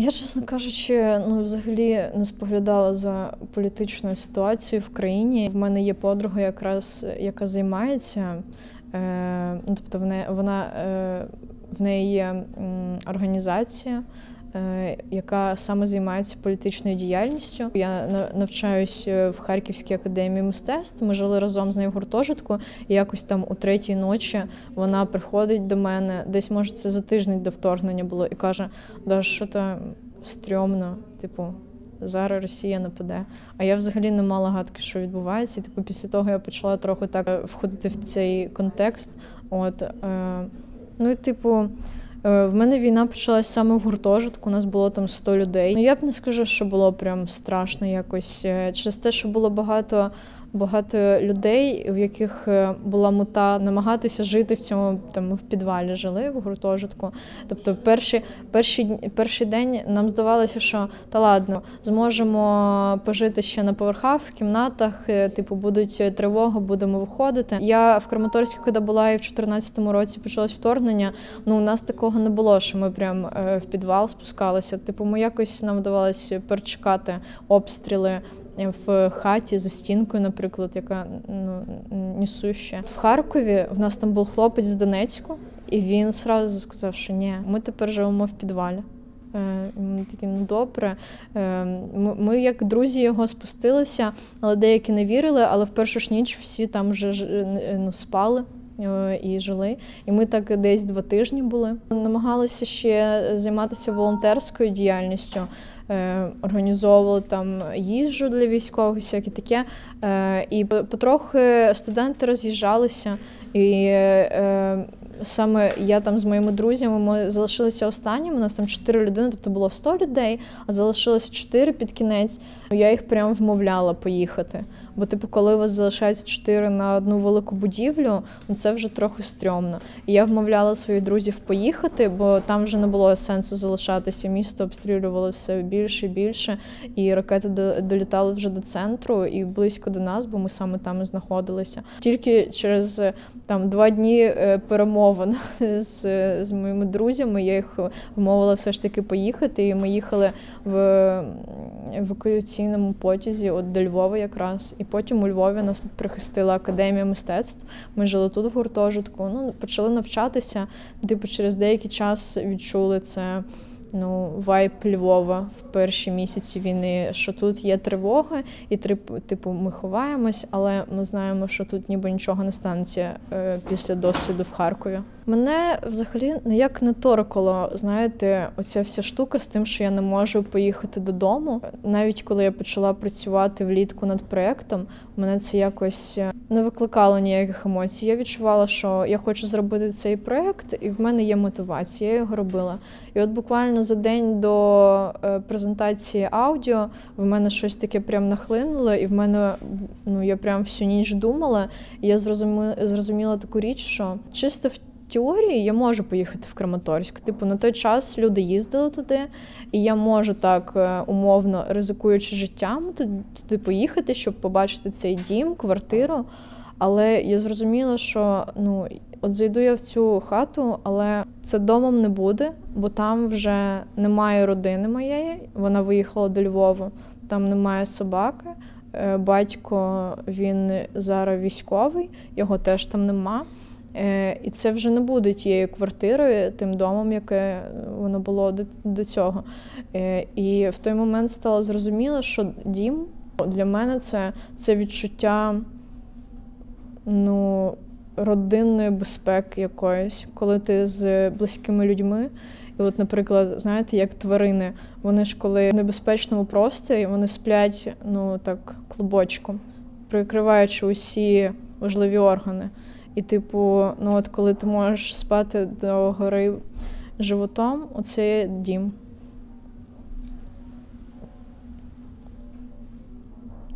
Я, чесно кажучи, взагалі не споглядала за політичною ситуацією в країні. В мене є подруга якраз, яка займається, тобто в неї є організація, яка саме займається політичною діяльністю. Я навчаюсь в Харківській академії мистецтв, ми жили разом з нею в гуртожитку, і якось там у 3-й ночі вона приходить до мене, десь, може, це за тиждень до вторгнення було, і каже: «Даш, що то стрьомно, зараз Росія нападе». А я взагалі не мала гадки, що відбувається. І після того я почала трохи так входити в цей контекст. В мене війна почалась саме в гуртожитку, у нас було там 100 людей. Я б не скажу, що було прям страшно якось, через те, що було багато людей, в яких була мета намагатися жити в цьому, ми в підвалі жили, в гуртожитку. Тобто перший день нам здавалося, що та ладно, зможемо пожити ще на поверхах, в кімнатах, будуть тривоги, будемо виходити. Я в Краматорську, коли була, і в 2014 році почалось вторгнення, у нас такого не було, що ми прям в підвал спускалися. Нам вдавалося перечекати обстріли в хаті за стінкою, наприклад, яка несуща. В Харкові в нас там був хлопець з Донецьку, і він одразу сказав, що ні, ми тепер живемо в підвалі. Ми такі, добре. Ми як друзі його спустилися, але деякі не вірили, але в першу ж ніч всі там вже спали і жили. І ми так десь 2 тижні були. Намагалися ще займатися волонтерською діяльністю, організовували там їжу для військових, всяке таке. І потрохи студенти роз'їжджалися. І саме я там з моїми друзями, ми залишилися останніми, у нас там 4 людини, тобто було 100 людей, а залишилося 4 під кінець. Я їх прям вмовляла поїхати. Бо, коли у вас залишається 4 на одну велику будівлю, це вже трохи стрьомно. І я вмовляла своїх друзів поїхати, бо там вже не було сенсу залишатися. Місто обстрілювало все більше і більше, і ракети долітали вже до центру і близько до нас, бо ми саме там і знаходилися. Тільки через 2 дні перемовин з моїми друзями я їх вмовила все ж таки поїхати, і ми їхали в евакуаційному потязі до Львова якраз. І потім у Львові нас тут прихистила Академія мистецтв. Ми жили тут в гуртожитку, почали навчатися. Через деякий час відчули це, вайб Львова в перші місяці війни, що тут є тривоги, і ми ховаємось, але ми знаємо, що тут ніби нічого не станеться після досвіду в Харкові. Мене взагалі ніяк не торкало, знаєте, оця вся штука з тим, що я не можу поїхати додому. Навіть коли я почала працювати влітку над проєктом, мене це якось не викликало ніяких емоцій. Я відчувала, що я хочу зробити цей проєкт, і в мене є мотивація, я його робила. І от буквально за день до презентації аудіо в мене щось таке прям нахлинуло, і в мене, я прям всю ніч думала, і я зрозуміла таку річ, що чисто в теорії я можу поїхати в Краматорськ. На той час люди їздили туди, і я можу так умовно, ризикуючи життям, туди поїхати, щоб побачити цей дім, квартиру. Але я зрозуміла, що от зайду я в цю хату, але це домом не буде, бо там вже немає родини моєї, вона виїхала до Львова, там немає собаки, батько, він зараз військовий, його теж там нема. І це вже не буде тією квартирою, тим домом, яке воно було до цього. І в той момент стало зрозуміло, що дім для мене це відчуття родинної безпеки якоїсь, коли ти з близькими людьми. І от, наприклад, знаєте, як тварини, вони ж коли в небезпечному просторі, вони сплять, так, клубочком, прикриваючи усі важливі органи. І, от коли ти можеш спати до гори животом, оце є дім.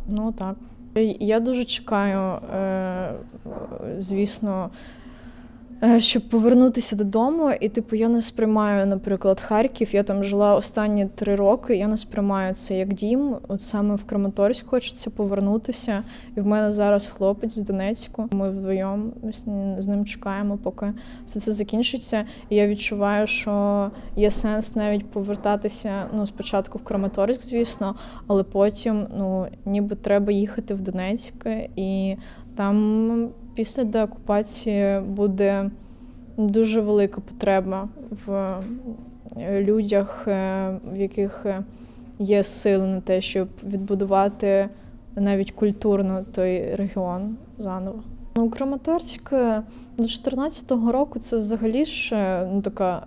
Так. Я дуже чекаю, звісно, щоб повернутися додому. І, я не сприймаю, наприклад, Харків. Я там жила останні 3 роки, я не сприймаю це як дім. От саме в Краматорськ хочеться повернутися. І в мене зараз хлопець з Донецьку. Ми вдвоєм з ним чекаємо, поки все це закінчиться. І я відчуваю, що є сенс навіть повертатися, спочатку в Краматорськ, звісно, але потім, ніби треба їхати в Донецьк. І там після деокупації буде дуже велика потреба в людях, в яких є сили на те, щоб відбудувати навіть культурно той регіон заново. Краматорськ до 14-го року це взагалі ж така,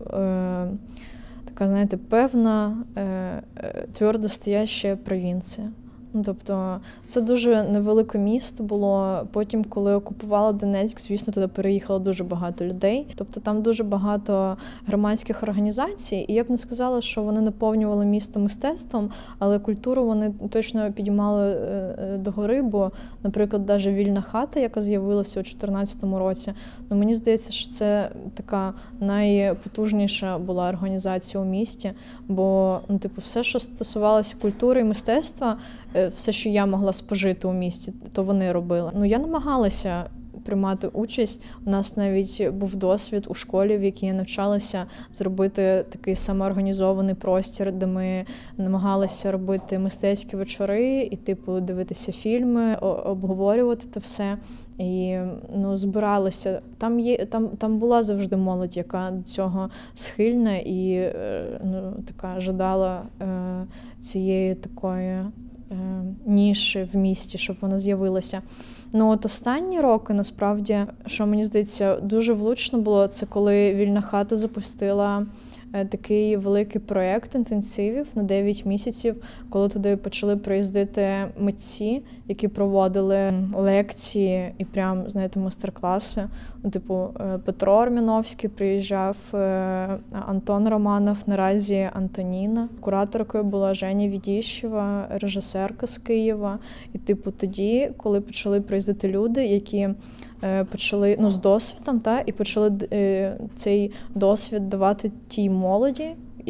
знаєте, певна твердо стояща провінція. Тобто це дуже невелике місто було. Потім, коли окупували Донецьк, звісно, туди переїхало дуже багато людей. Тобто там дуже багато громадських організацій. І я б не сказала, що вони наповнювали місто мистецтвом, але культуру вони точно підіймали догори, бо, наприклад, навіть вільна хата, яка з'явилася у 2014 році, мені здається, що це така найпотужніша була організація у місті, бо, все, що стосувалося культури і мистецтва, все, що я могла спожити у місті, то вони робили. Я намагалася приймати участь. У нас навіть був досвід у школі, в якій я навчалася, зробити такий самоорганізований простір, де ми намагалися робити мистецькі вечори і, дивитися фільми, обговорювати це все. І збиралися. Там була завжди молодь, яка до цього схильна і така жадала цієї такої ніші в місті, щоб вона з'явилася. От останні роки, насправді, що мені здається, дуже влучно було, це коли вільна хата запустила такий великий проєкт інтенсивів на 9 місяців, коли туди почали приїздити митці, які проводили лекції і прям, знаєте, мастер-класи. Петро Армяновський приїжджав, Антон Романов, наразі Антоніна. Кураторкою була Женя Відіщева, режисерка з Києва. І тоді, коли почали приїздити люди, які почали з досвідом, і почали цей досвід давати тій молоді,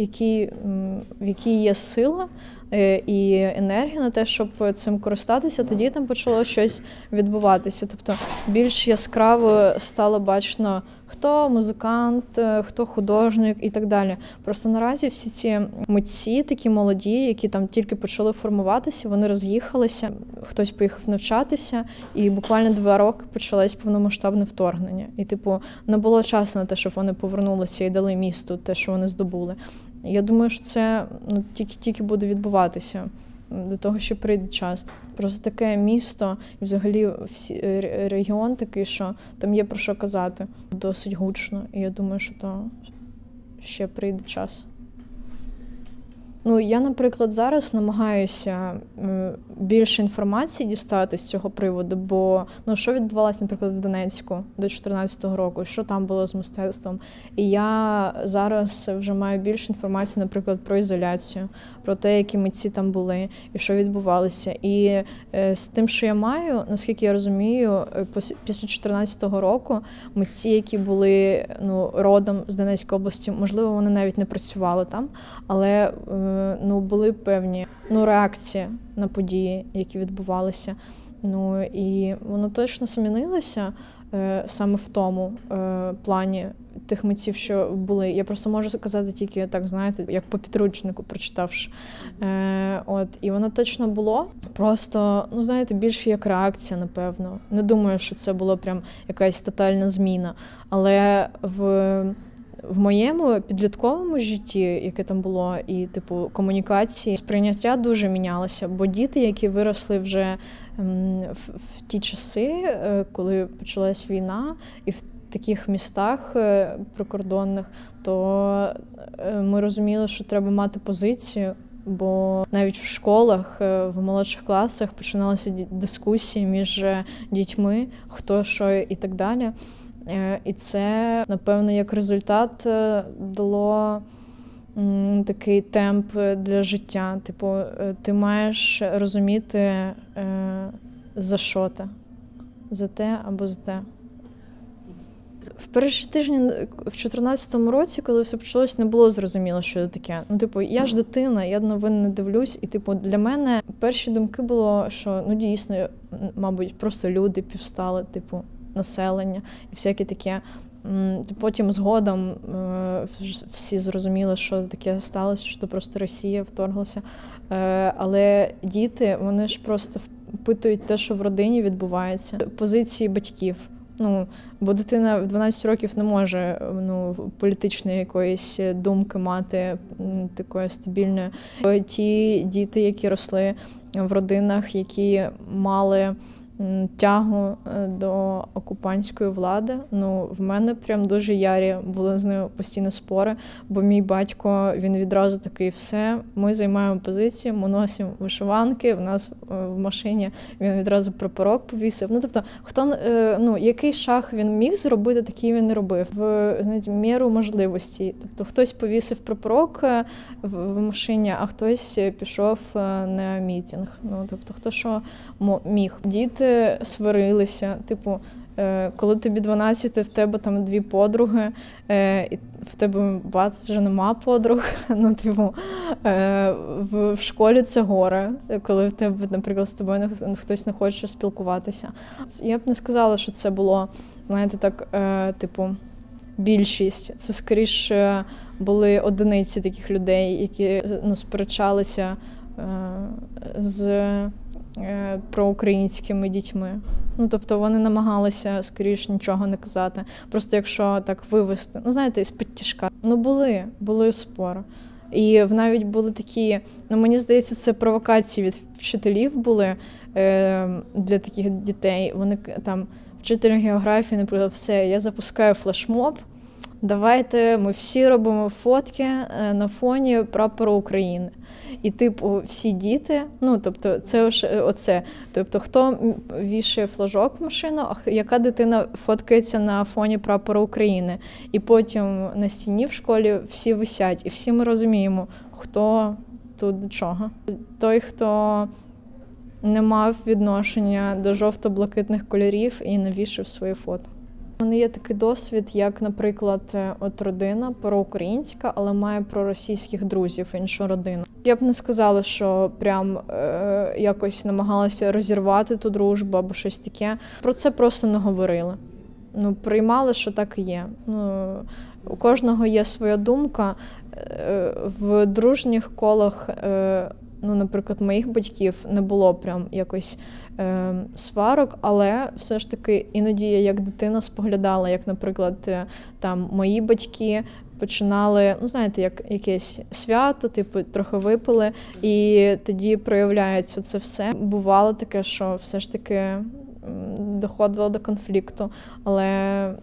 в якій є сила і енергія на те, щоб цим користатися, тоді там почало щось відбуватися. Тобто більш яскраво стало бачно, хто музикант, хто художник і так далі. Просто наразі всі ці митці, такі молоді, які там тільки почали формуватися, вони роз'їхалися, хтось поїхав навчатися, і буквально 2 роки почалось повномасштабне вторгнення. І, не було часу на те, щоб вони повернулися і дали місту те, що вони здобули. Я думаю, що це тільки буде відбуватися до того, що прийде час. Просто таке місто і взагалі регіон такий, що там є про що казати. Досить гучно. І я думаю, що то ще прийде час. Я, наприклад, зараз намагаюся більше інформації дістати з цього приводу, бо що відбувалося, наприклад, в Донецьку до 2014 року, що там було з мистецтвом. І я зараз вже маю більше інформації, наприклад, про ізоляцію, про те, які митці там були і що відбувалося. І з тим, що я маю, наскільки я розумію, після 2014 року митці, які були родом з Донецької області, можливо, вони навіть не працювали там, але були певні реакції на події, які відбувалися. І воно точно змінилося саме в тому плані тих митців, що були. Я просто можу сказати тільки так, знаєте, як по підручнику, прочитавши. І воно точно було. Просто, знаєте, більше як реакція, напевно. Не думаю, що це було прям якась тотальна зміна. Але в моєму підлітковому житті, яке там було, і комунікації, сприйняття дуже мінялося, бо діти, які виросли вже в ті часи, коли почалась війна, і в таких містах прикордонних, то ми розуміли, що треба мати позицію, бо навіть в школах, в молодших класах починалися дискусії між дітьми, хто що і так далі. І це, напевно, як результат дало такий темп для життя. Ти маєш розуміти, за що ти. За те або за те. В перші тижні в 14-му році, коли все почалось, не було зрозуміло, що це таке. Ну, типу, я ж дитина, я новин не дивлюсь, і, типу, для мене перші думки було, що, ну, дійсно, мабуть, просто люди півстали, типу, населення і всяке таке. Потім згодом всі зрозуміли, що таке сталося, що це просто Росія вторглася. Але діти, вони ж просто впитують те, що в родині відбувається. Позиції батьків. Ну, бо дитина в 12 років не може політичної якоїсь думки мати, такої стабільної. Ті діти, які росли в родинах, які мали тягу до окупантської влади. Ну, в мене прям дуже ярі були з ними постійні спори, бо мій батько, він відразу такий: все, ми займаємо позицію, ми носимо вишиванки, в нас в машині він відразу прапорок повісив. Ну, тобто, який шаг він міг зробити, такий він і робив. В міру можливості. Тобто, хтось повісив прапорок в машині, а хтось пішов на мітинг. Ну, тобто, хто що міг. Діти сварилися, типу, коли тобі 12, в тебе там 2 подруги, і в тебе бац, вже нема подруг. Ну, типу, в школі це горе, коли в тебе, наприклад, з тобою хтось не хоче спілкуватися. Я б не сказала, що це було, знаєте, так, типу, більшість. Це, скоріше, були одиниці таких людей, які сперечалися з проукраїнськими дітьми. Ну, тобто вони намагалися, скоріше, нічого не казати. Просто якщо так вивести, ну, знаєте, із-під тяжка. Ну, були спори. І навіть були такі, ну, мені здається, це провокації від вчителів були для таких дітей. Вони там, вчитель географії, наприклад, все, я запускаю флешмоб, давайте ми всі робимо фотки на фоні прапору України. І, типу, всі діти, ну, тобто, це ж оце. Тобто, хто вішає флажок в машину, а яка дитина фоткається на фоні прапору України. І потім на стіні в школі всі висять, і всі ми розуміємо, хто тут до чого. Той, хто не мав відношення до жовто-блакитних кольорів і не вішав свої фото. У мене є такий досвід, як, наприклад, от родина проукраїнська, але має проросійських друзів, іншу родину. Я б не сказала, що прям якось намагалася розірвати ту дружбу або щось таке. Про це просто не говорили. Ну, приймали, що так і є. Ну, у кожного є своя думка. В дружніх колах, ну, наприклад, моїх батьків не було прям якось сварок, але все ж таки іноді я як дитина споглядала, як, наприклад, там мої батьки починали, ну, знаєте, як якесь свято, типу, трохи випили, і тоді проявляється це все. Бувало таке, що все ж таки доходило до конфлікту, але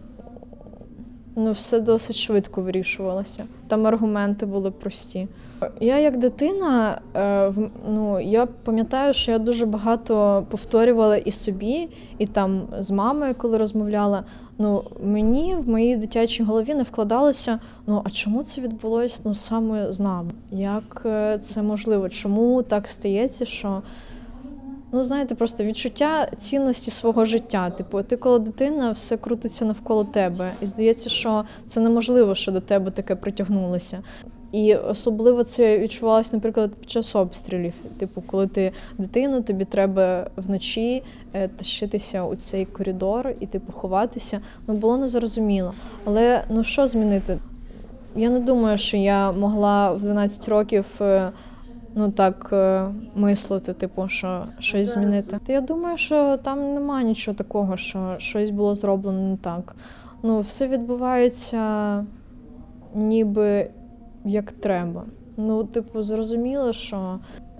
ну, все досить швидко вирішувалося. Там аргументи були прості. Я як дитина, ну, я пам'ятаю, що я дуже багато повторювала і собі, і там з мамою, коли розмовляла. Ну, мені в моїй дитячій голові не вкладалося, ну, а чому це відбулося, ну, саме з нами? Як це можливо? Чому так стається, що... Ну, знаєте, просто відчуття цінності свого життя. Типу, ти коли дитина, все крутиться навколо тебе. І здається, що це неможливо, що до тебе таке притягнулося. І особливо це відчувалося, наприклад, під час обстрілів. Типу, коли ти дитина, тобі треба вночі тащитися у цей коридор і типу ховатися. Ну, було незрозуміло. Але, ну, що змінити? Я не думаю, що я могла в 12 років ну, так мислити, типу, що щось змінити. Я думаю, що там немає нічого такого, що щось було зроблено не так. Ну, все відбувається ніби як треба. Ну, типу, зрозуміло, що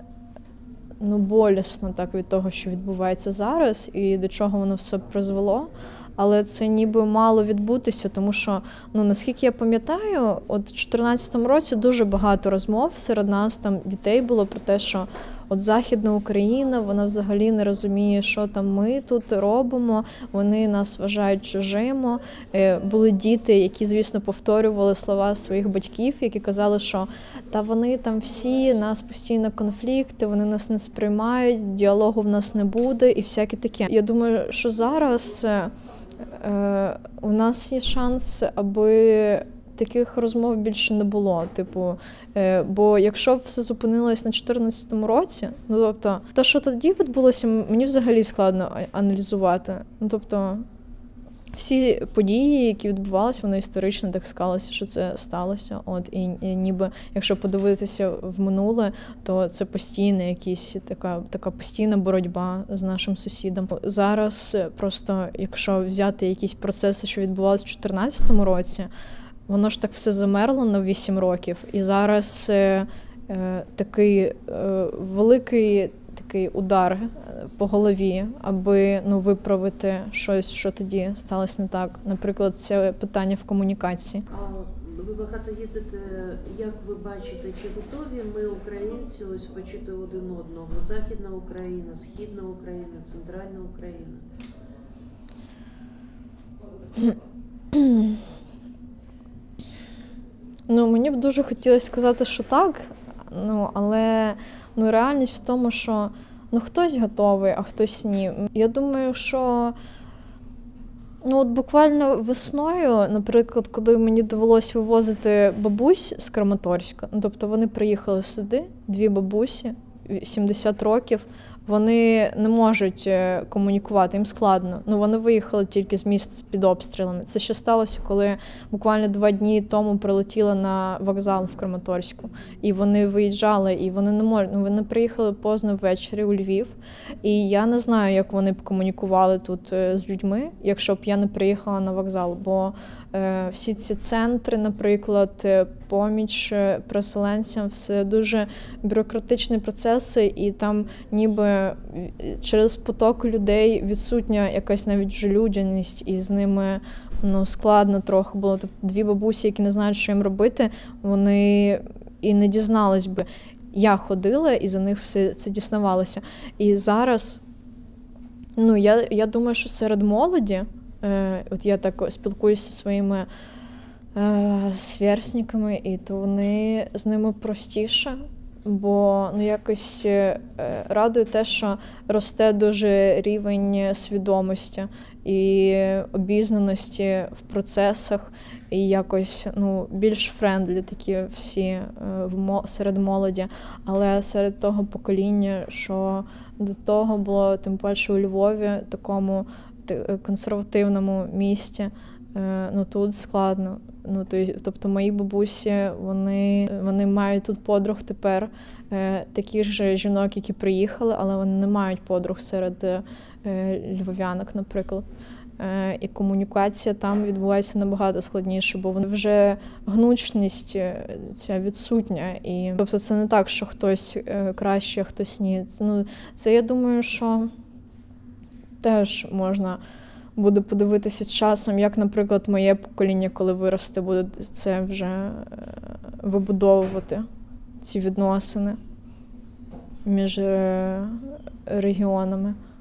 ну, болісно так від того, що відбувається зараз і до чого воно все призвело. Але це ніби мало відбутися, тому що, ну, наскільки я пам'ятаю, от в 2014 році дуже багато розмов серед нас, там, дітей було про те, що от Західна Україна, вона взагалі не розуміє, що там ми тут робимо, вони нас вважають чужими. Були діти, які, звісно, повторювали слова своїх батьків, які казали, що та вони там всі, нас постійно конфлікти, вони нас не сприймають, діалогу в нас не буде і всяке таке. Я думаю, що зараз У нас є шанс, аби таких розмов більше не було. Типу, бо якщо все зупинилось на 2014 році, ну тобто, те, що тоді відбулося, мені взагалі складно аналізувати. Ну тобто, всі події, які відбувалися, вони історично так склалися, що це сталося. От і ніби, якщо подивитися в минуле, то це постійна якісь така постійна боротьба з нашим сусідом. Зараз просто, якщо взяти якісь процеси, що відбувалися в 2014 році, воно ж так все замерло на 8 років. І зараз такий великий такий удар по голові, аби виправити щось, що тоді сталося не так. Наприклад, це питання в комунікації. Ви багато їздите, як ви бачите, чи готові ми, українці, ось почути один одного? Західна Україна, Східна Україна, Центральна Україна? Мені б дуже хотілося сказати, що так, але реальність в тому, що хтось готовий, а хтось ні. Я думаю, що от буквально весною, наприклад, коли мені довелося вивозити бабусь з Краматорська, тобто вони приїхали сюди, 2 бабусі, 70 років, вони не можуть комунікувати, їм складно. Вони виїхали тільки з міста під обстрілами. Це ще сталося, коли буквально 2 дні тому прилетіли на вокзал в Краматорську. І вони виїжджали, і вони не можуть. Вони приїхали поздно ввечері у Львів. І я не знаю, як вони б комунікували тут з людьми, якщо б я не приїхала на вокзал. Бо всі ці центри, наприклад, поміч переселенцям, все дуже бюрократичні процеси, і там ніби через поток людей відсутня якась навіть вже людяність, і з ними складно трохи було. Тобто 2 бабусі, які не знають, що їм робити, вони і не дізнались би. Я ходила, і за них все це дізнавалося. І зараз, я думаю, що серед молоді, от я так спілкуюся зі своїми сверстниками, і то вони з ними простіше, бо якось радує те, що росте дуже рівень свідомості і обізнаності в процесах, і якось більш френдлі такі всі серед молоді, але серед того покоління, що до того було, тим паче у Львові, такому консервативному місті, тут складно. Тобто мої бабусі, вони мають тут подруг тепер, таких же жінок, які приїхали, але вони не мають подруг серед львов'янок, наприклад. І комунікація там відбувається набагато складніше, бо вже гнучність ця відсутня. І, тобто це не так, що хтось краще, а хтось ні. Це, я думаю, що теж можна буде подивитися часом, як, наприклад, моє покоління, коли виросте, буде це вже вибудовувати, ці відносини між регіонами.